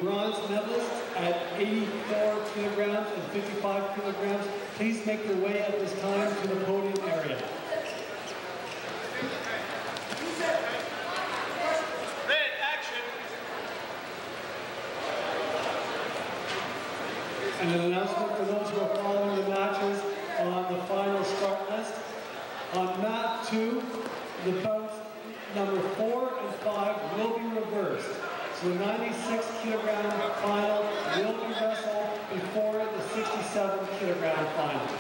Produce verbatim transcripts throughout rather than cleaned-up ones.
bronze medalists at eighty-four kilograms and fifty-five kilograms, please make your way at this time to the podium area. Red, action. And an announcement for those who are following the matches on the final start list. On mat two, the bouts number four and five will be reversed. So the ninety-six kilogram final will be wrestled before the sixty-seven kilogram final.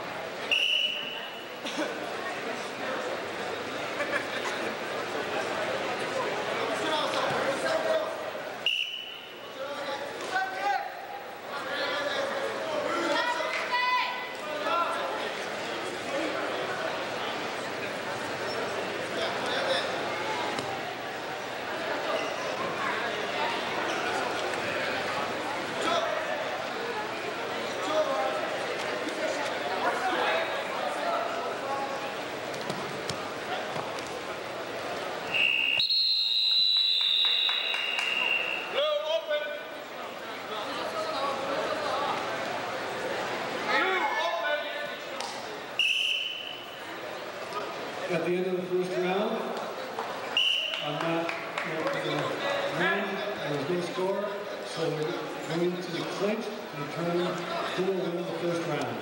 At the end of the first round, on that round, there was no score, so we're going to the clinch to determine who will win the first round.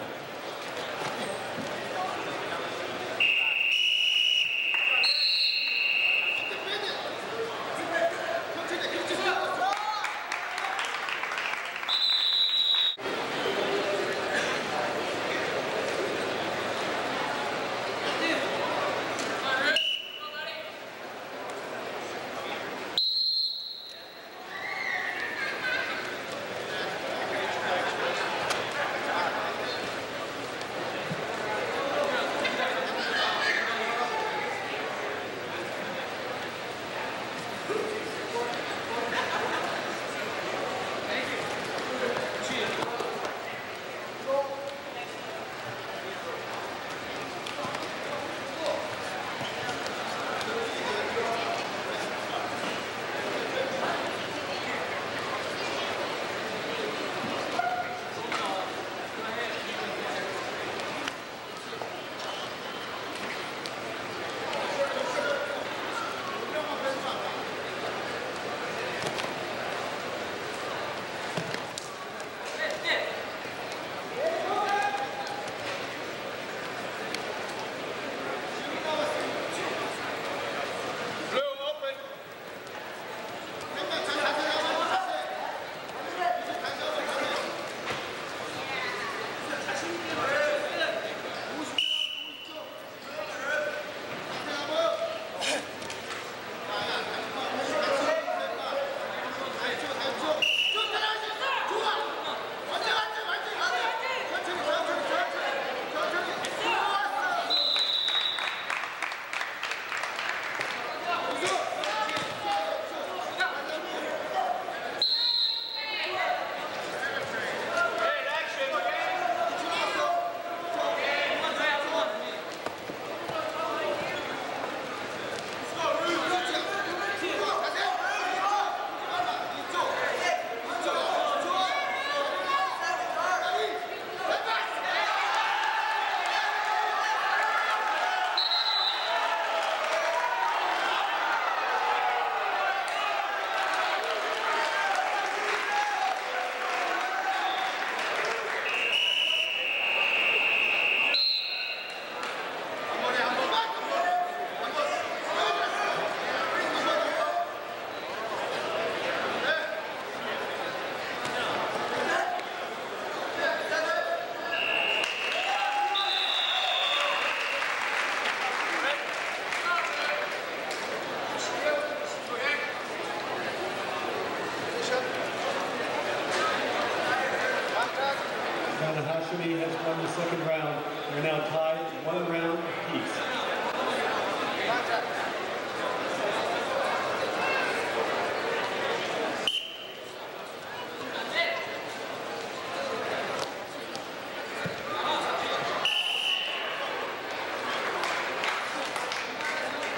Hashimi has won the second round. They're now tied one round apiece.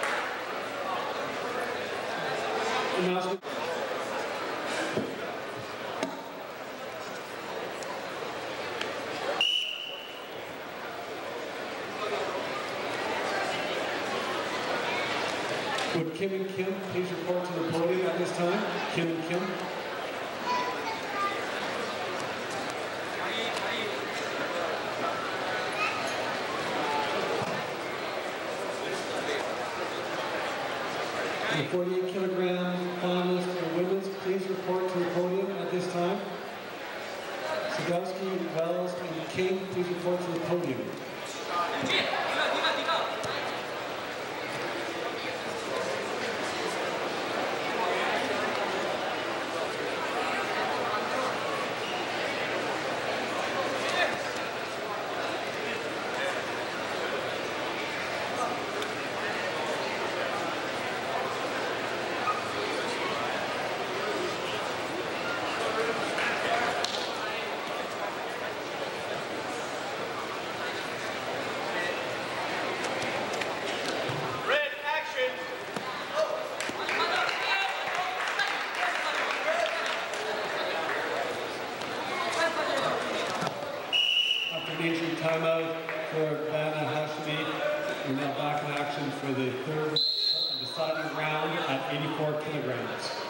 Announcement. Would Kim and Kim please report to the podium at this time? Kim and Kim. The forty-eight kilogram finalist for women's, please report to the podium at this time. Sadowski, Wells, and King, please report to the podium. Timeout for Bana Hashmi. We're now back in action for the third deciding round at eighty-four kilograms.